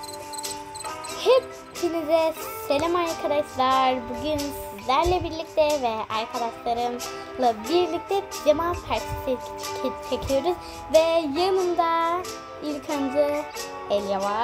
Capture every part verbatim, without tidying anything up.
Hepinize selam arkadaşlar. Bugün sizlerle birlikte ve arkadaşlarımla birlikte pijama partisi çekiyoruz. Ve yanımda ilk önce Elia var.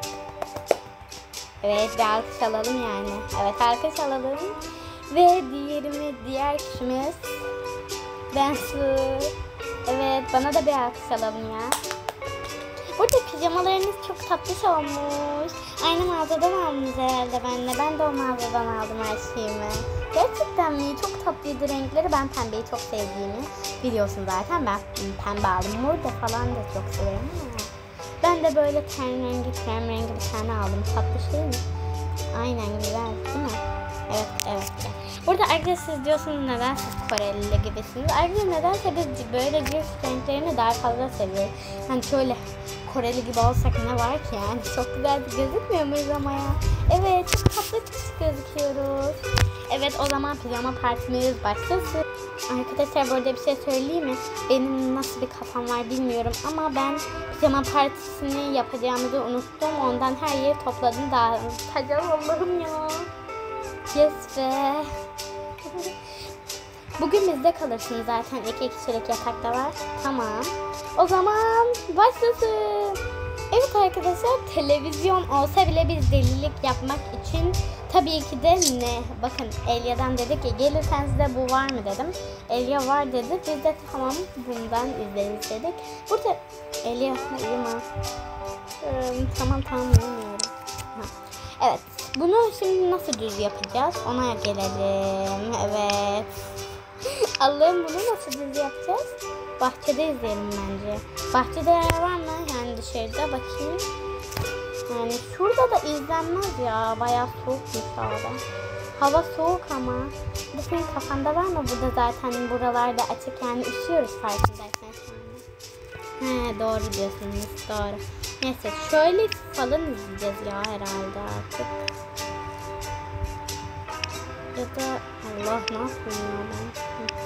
Evet, bir alkış alalım yani. Evet, alkış alalım. Ve diğerimiz, diğer kişimiz Bensu. Evet, bana da bir alkış alalım ya. Burada pijamalarınız çok tatlış olmuş. Aynı mağazadan aldınız herhalde benimle. Ben de o mağazadan aldım her şeyimi. Gerçekten mi? Çok tatlıydı renkleri. Ben pembeyi çok sevdiğimi biliyorsun zaten. Ben pembe aldım. Mor da falan da çok severim ama. Ben de böyle ten rengi, krem rengi bir tane aldım. Tatlı şey mi? Aynen, güzel değil mi? Evet, evet. Burada arkadaşlar siz diyorsunuz neden siz Koreli gibisiniz? Arkadaşlar nedense biz böyle cilt renklerini daha fazla seviyoruz. Hani şöyle Koreli gibi olsak ne var ki yani? Çok güzel gözükmüyor muyuz ama ya? Evet, çok tatlı gözüküyoruz. Evet, o zaman pijama partimiz başlasın. Arkadaşlar burada bir şey söyleyeyim mi? Benim nasıl bir kafam var bilmiyorum ama ben pijama partisini yapacağımızı unuttum. Ondan her yeri topladım, dağıtacağım. Allah'ım ya. Yes be. Bugün bizde kalırsın zaten. İki kişilik yatakta var. Tamam. O zaman başlasın. Evet arkadaşlar, televizyon olsa bile biz delilik yapmak için tabii ki de ne? Bakın Elia'dan dedi ki gelirsen size bu var mı dedim. Elia var dedi. Biz de tamam bundan izleriz dedik. Burada Elia uyuma. Ee, tamam tamam uyumuyorum. Evet. Bunu şimdi nasıl düz yapacağız? Ona gelelim. Evet. Allah'ım, bunu nasıl düz yapacağız? Bahçede izleyelim bence. Bahçede yer var mı? Yani dışarıda bakayım. Yani şurada da izlenmez ya. Bayağı soğukmuş hava. Hava soğuk ama. Bu senin kafanda var mı? Burada zaten buralarda açık, yani üşüyoruz farkındaysan şu anda. He, doğru diyorsunuz. Doğru. Neyse şöyle falan izleyeceğiz ya herhalde artık. Ya da Allah, ne yapayım ya ben?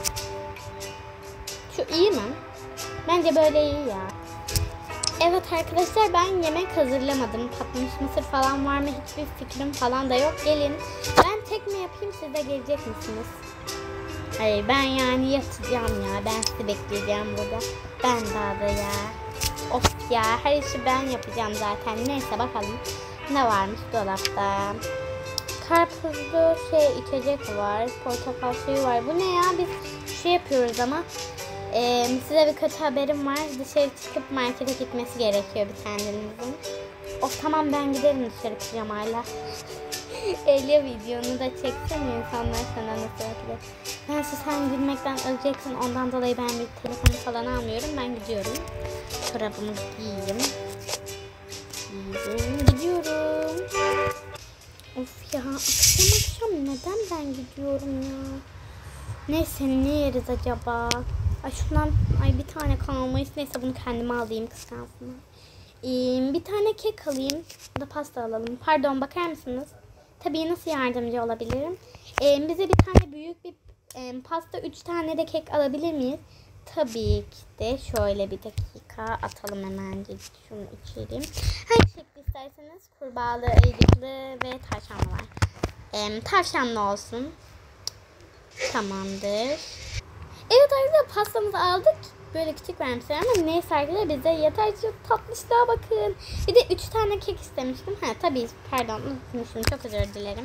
Şu iyi mi? Bence böyle iyi ya. Evet arkadaşlar, ben yemek hazırlamadım. Patlamış mısır falan var mı? Hiçbir fikrim falan da yok. Gelin. Ben tek mi yapayım, siz de gelecek misiniz? Hayır, ben yani yatacağım ya. Ben sizi bekleyeceğim burada. Ben daha da ya. Of ya, her işi ben yapacağım zaten. Neyse bakalım ne varmış dolapta. Karpuzlu şey içecek var. Portakal suyu var. Bu ne ya? Biz şey yapıyoruz ama ee, size bir kötü haberim var. Dışarı çıkıp markete gitmesi gerekiyor bir tanemizin. Of tamam, ben giderim dışarı pijamayla. Elia videonu da çeksene, insanlar sana nasıl bakıyor. Ben sen gülmekten öleceksin, ondan dolayı ben bir telefonu falan almıyorum. Ben gidiyorum. Çorabımı giyeyim. Giydim. Gidiyorum. Of ya, akşam akşam neden ben gidiyorum ya? Neyse, ne yeriz acaba? Ay şundan, ay bir tane kalmış. Neyse bunu kendime alayım, kıskansın. Ee, bir tane kek alayım. Da pasta alalım. Pardon, bakar mısınız? Tabii, nasıl yardımcı olabilirim? Ee, bize bir tane büyük bir e, pasta, üç tane de kek alabilir miyiz? Tabii ki de. Şöyle bir dakika atalım hemencik. Şunu içelim. Hangi şekli isterseniz, kurbağalı, ayıcıklı ve tavşanlı var. Ee, tavşanlı olsun. Tamamdır. Evet arkadaşlar, pastamızı aldık. Böyle küçük vermişler ama neyse arkadaşlar, bize yeter. Çok tatlışlığa bakın. Bir de üç tane kek istemiştim. Ha tabii, pardon unutmuşum, çok özür dilerim.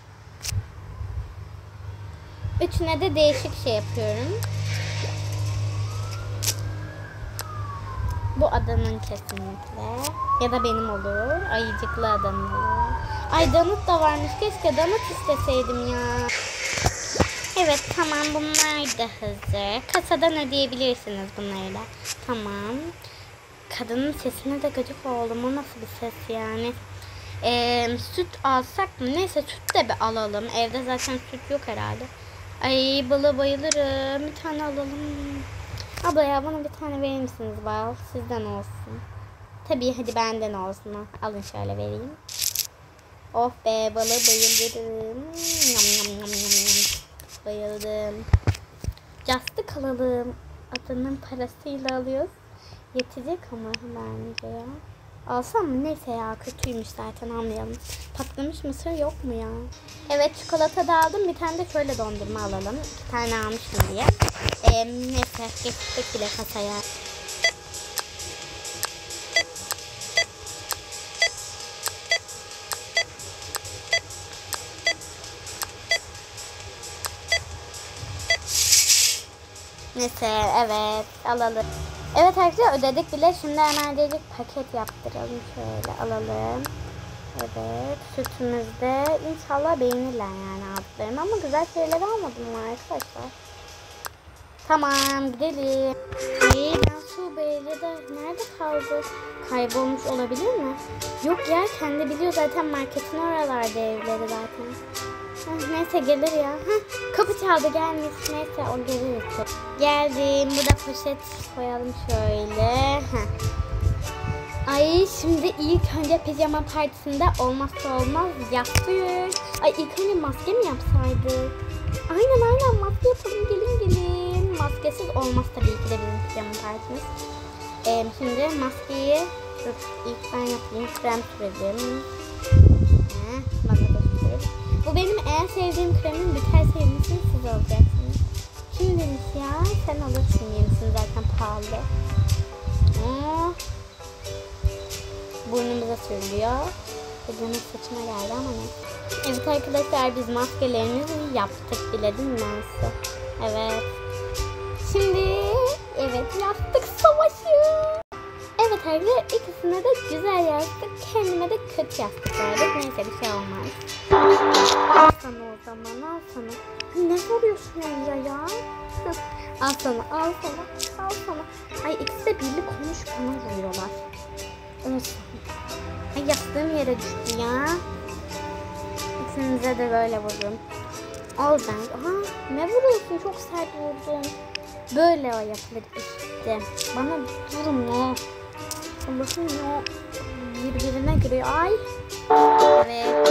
Üçüne de değişik şey yapıyorum. Bu adanın kesinlikle. Ya da benim olur. Ayıcıklı adanın olur. Ay, donut da varmış. Keşke donut isteseydim ya. Evet tamam, bunlar da hazır. Kasadan ödeyebilirsiniz bunları da. Tamam. Kadının sesine de gıcık oldum. O nasıl bir ses yani? Ee, süt alsak mı? Neyse süt de bir alalım. Evde zaten süt yok herhalde. Ay, bala bayılırım. Bir tane alalım. Abla ya, bana bir tane verir misiniz bal? Sizden olsun. Tabii, hadi benden olsun. Alın şöyle vereyim. Of be, bala bayılırım. Yam yam yam yam yam. Bayıldım. Yastık alalım. Adanın parasıyla alıyoruz. Yetecek ama bence ya. Alsam mı? Neyse ya, kötüymüş zaten, almayalım. Patlamış mısır yok mu ya? Evet, çikolata da aldım. Bir tane de şöyle dondurma alalım. İki tane almıştım diye. Ee, neyse geçtik bile kasaya. Neyse evet alalım. Evet arkadaşlar, ödedik bile. Şimdi hemen dedik paket yaptıralım. Şöyle alalım. Evet, sütümüzde inşallah beğenirler yani aldıklarım, ama güzel şeyler almadım mı arkadaşlar? Tamam, gidelim. İyi, Cansu Bey'le de nerede kaldı? Kaybolmuş olabilir mi? Yok ya, kendi biliyor zaten, marketin oralarda evleri zaten. Heh, neyse gelir ya. Heh, kapı çaldı, gelmiş. Neyse o gelir. Geldim. Burada poşet koyalım şöyle. Heh. Ay şimdi ilk önce pijama partisinde olmazsa olmaz yastık. Ay ilk önce maske mi yapsaydık? Aynen aynen, maske yapalım, gelin gelin. Maskesiz olmaz tabii ki de bizim pijama partimiz. Ee, şimdi maskeyi dur, ilk ben yapayım. Krem sürelim. Heh, bana da sürelim. Bu benim en sevdiğim kremin, biterse yenisini siz alacaksınız. Kim demiş ya? Sen alırsın yenisini, zaten pahalı. Oo. Burnumuza sürülüyor. Kızımın saçıma geldi ama ne? Evet arkadaşlar, biz maskelerimizi yaptık bile değil mi Nancy? Evet. Şimdi evet, yastık savaşı. Evet arkadaşlar, ikisine de güzel yastık, kendime de kötü yastık verdik. Neyse, bir şey olmaz. Al sana o zaman, al sana. Ne soruyorsun ya ya? Al sana, al sana, al sana. Ay ikisi de birlik olmuş, bana vuruyorlar. Olsun. Ay yastığım yere düştü ya. İkinize de böyle vururum. Al ben. Aha, ne vuruyorsun? Çok sert vurdun. Böyle o yapılır işte. Bana durun o. Allah'ım ya. Birbirine giriyor. Ay. Evet.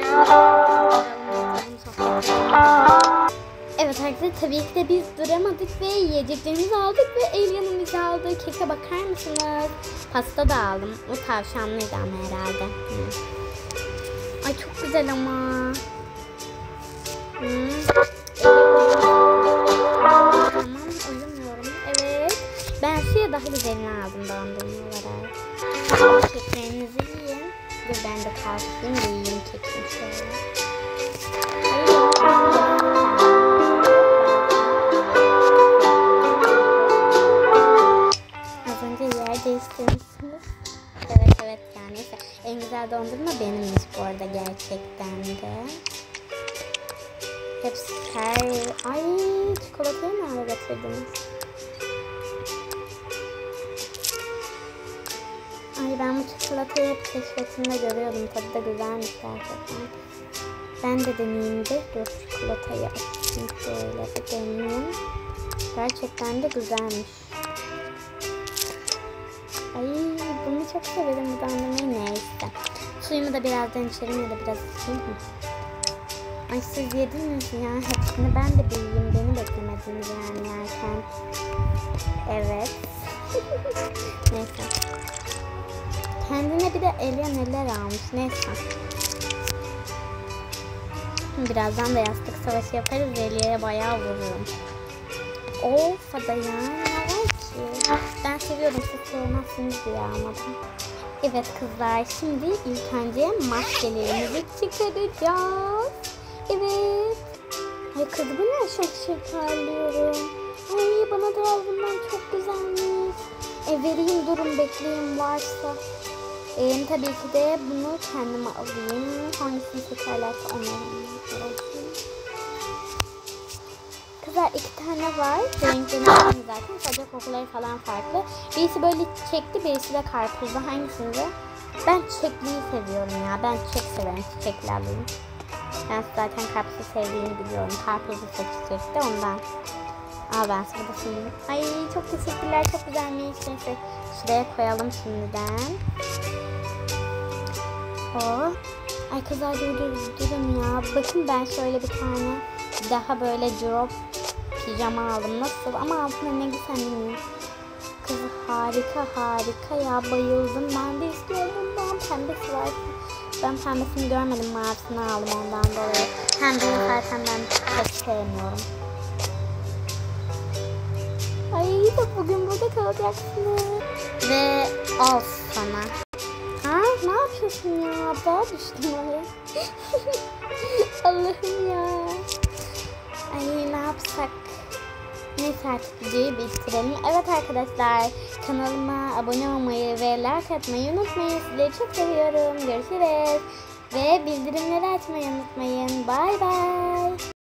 Evet arkadaşlar, tabii ki de biz duramadık ve yiyeceklerimizi aldık ve el yanımızı aldık. Keke bakar mısınız? Pasta da aldım. O tavşanlıydı ama herhalde. Hı. Ay çok güzel ama. Hı. Tamam, uyumuyorum. Evet. Ben suya daha güzelini aldım dondurma olarak. Keklerinizi yiyin. Dur ben de kalkayım da yiyeyim kekimi şöyle. Az önce yer değiştirmişsiniz. Evet evet, yani en güzel dondurma benimmiş bu arada, gerçekten de. Hepsi her... Ay çikolatayı nerede getirdiniz? Ay ben bu çikolatayı hep keşfetimde görüyordum. Tadı da güzelmiş gerçekten. Ben de deneyeyim de. Dur çikolatayı açayım şöyle bir deneyeyim. Gerçekten de güzelmiş. Ay bunu çok severim, bu dondurmayı, neyse. Suyumu da birazdan içerim ya da biraz içeyim mi? Ay siz yediniz ya hepsini, ben de bir yiyeyim, beni beklemediniz yani yerken. Evet. Neyse. Kendine bir de Elia neler almış, neyse. Birazdan da yastık savaşı yaparız, Elia'ya bayağı vururum. Of hadi ya, ne var ki? Ben seviyorum, siz sevmezsiniz diye almadım. Evet kızlar, şimdi ilk önce maskelerimizi çıkaracağız. Evet. Ay kız bu ne, çok şekerliyorum. Ay bana da al, bundan çok güzelmiş. E vereyim, durun bekleyin varsa. E, tabii ki de bunu kendime alayım. Hangisini seçerlerse onları alayım. Kızlar iki tane var. Renklerini aynı zaten. Sadece kokuları falan farklı. Birisi böyle çiçekli, birisi de karpuzlu. Hangisini? Ben çiçekliyi seviyorum ya. Ben çiçek severim. Çiçekli alayım. Ben zaten karpuzu sevdiğini biliyorum. Karpuzlu seçecekti ondan. Al ben sana da sunayım. Ay çok teşekkürler. Çok güzelmiş. Neyse şuraya koyalım şimdiden. Oh. Ay kızlar dur dur durun ya. Bakın ben şöyle bir tane daha böyle drop pijama aldım. Nasıl? Ama altına ne giysem bilmiyorum. kızı harika harika ya, bayıldım. Ben de istiyorum bundan. Pembesi var. Ben pembesini görmedim, mavisini aldım ondan dolayı. Pembeyi zaten ben pek sevmiyorum. Ay de bugün burada kalacaksınız. Ve al sana. Ha ne yapıyorsun ya? Daha düştüm oraya. Allah'ım ya. Ay ne yapsak? Neyse artık videoyu bitirelim. Evet arkadaşlar, kanalıma abone olmayı ve like atmayı unutmayın. Sizleri çok seviyorum. Görüşürüz. Ve bildirimleri açmayı unutmayın. Bay bay.